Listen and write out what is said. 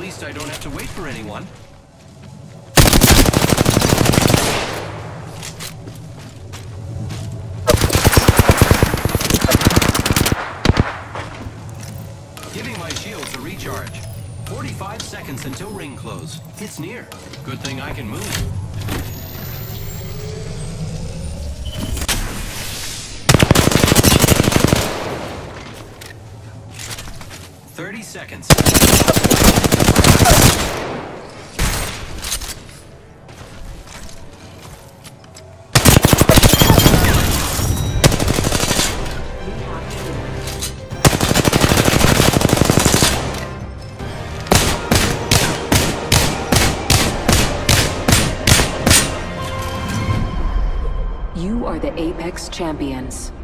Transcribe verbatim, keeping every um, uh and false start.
least I don't have to wait for anyone. Giving my shields a recharge. forty-five seconds until ring close. It's near. Good thing I can move. thirty seconds. You are the Apex Champions.